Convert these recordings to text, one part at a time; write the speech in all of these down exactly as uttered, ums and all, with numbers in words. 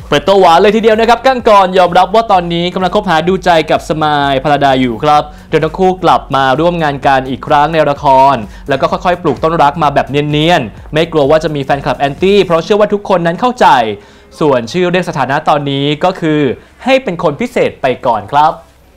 เปิดตัวหวานเลยทีเดียวนะครับก้างกรยอมรับว่าตอนนี้กำลังคบหาดูใจกับสมายพลดาอยู่ครับโดยทั้งคู่กลับมาร่วมงานกันอีกครั้งในละครแล้วก็ค่อยๆปลูกต้นรักมาแบบเนียนๆไม่กลัวว่าจะมีแฟนคลับแอนตี้เพราะเชื่อว่าทุกคนนั้นเข้าใจส่วนชื่อเรียกสถานะตอนนี้ก็คือให้เป็นคนพิเศษไปก่อนครับ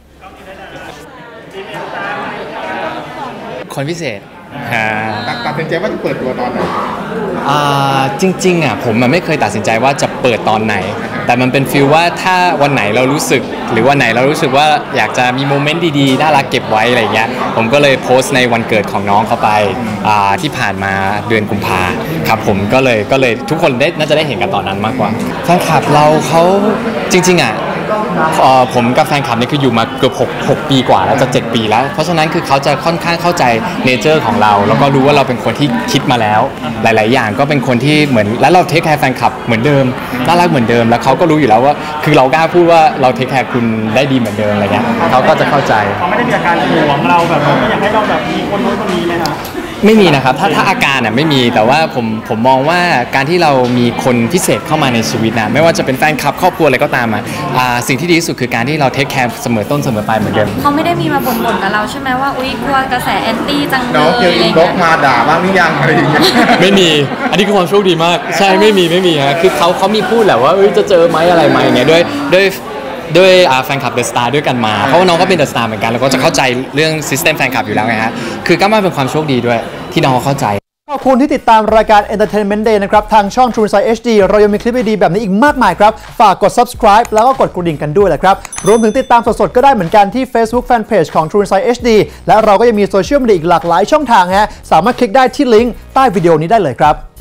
คนพิเศษตัดสินใจว่าจะเปิดตัวตอนไหนจริงๆอ่ะผมมันไม่เคยตัดสินใจว่าจะเปิดตอนไหนแต่มันเป็นฟีลว่าถ้าวันไหนเรารู้สึกหรือวันไหนเรารู้สึกว่าอยากจะมีโมเมนต์ดีๆน่ารักเก็บไว้อะไรเงี้ยผมก็เลยโพสต์ในวันเกิดของน้องเขาไปที่ผ่านมาเดือนกุมภาครับผมก็เลยก็เลยทุกคนได้น่าจะได้เห็นกันตอนนั้นมากกว่าแฟนคลับเราเขาจริงๆอ่ะผมกับแฟนคลับนี่คืออยู่มาเกือบหกปีกว่าแล้วจะเจ็ดปีแล้วเพราะฉะนั้นคือเขาจะค่อนข้างเข้าใจเนเจอร์ของเราแล้วก็รู้ว่าเราเป็นคนที่คิดมาแล้วหลายๆอย่างก็เป็นคนที่เหมือนแล้วเราเทคแคร์แฟนคลับเหมือนเดิมน่ารักเหมือนเดิมแล้วเขาก็รู้อยู่แล้วว่าคือเรากล้าพูดว่าเราเทคแคร์คุณได้ดีเหมือนเดิมอะไรเงี้ยเขาก็จะเข้าใจเขาไม่ได้มีอาการห่วงเราแบบไม่อยากให้เราแบบมีคนโน้นคนนี้ไหมคะไม่มีนะครับถ้าถ้าอาการน่ะไม่มีแต่ว่าผมผมมองว่าการที่เรามีคนพิเศษเข้ามาในชีวิตนะไม่ว่าจะเป็นแฟนคลับครอบครัวอะไรก็ตามอ่ะสิ่งที่ดีที่สุดคือการที่เราเทคแคร์เสมอต้นเสมอปลายเหมือนเดิมเขาไม่ได้มีมาบ่นๆกับเราใช่ไหมว่าอุ๊ยกลัวกระแสแอนตี้จังเลยน้องเจออินบ็อกมาด่าบ้างหรือยังอะไรอย่างเงี้ยไม่มีอันนี้คือความโชคดีมากใช่ไม่มีไม่มีฮะคือเขาเขามีพูดแหละว่าจะเจอไหมอะไรไหมอย่างเงี้ยด้วยด้วยด้วยแฟนคลับเดอะสตาร์ด้วยกันมาเพราะว่าน้องก็เป็นเดอะสตาร์เหมือนกันแล้วก็จะเข้าใจเรื่องซิสเต็มแฟนคลับอยู่แล้วไงฮะคือก็มาเป็นความโชคดีด้วยที่น้องเข้าใจขอบคุณที่ติดตามรายการ Entertainment Day นะครับทางช่อง True Insight เอช ดี เรายังมีคลิปดีๆแบบนี้อีกมากมายครับฝากกด subscribe แล้วก็กดกระดิ่งกันด้วยแหละครับรวมถึงติดตามสดๆก็ได้เหมือนกันที่ Facebook Fanpage ของ True Insight เอช ดี และเราก็ยังมีโซเชียลมีเดียอีกหลากหลายช่องทางฮะสามารถคลิกได้ที่ลิงก์ใต้วิดีโอนี้ได้เลยครับ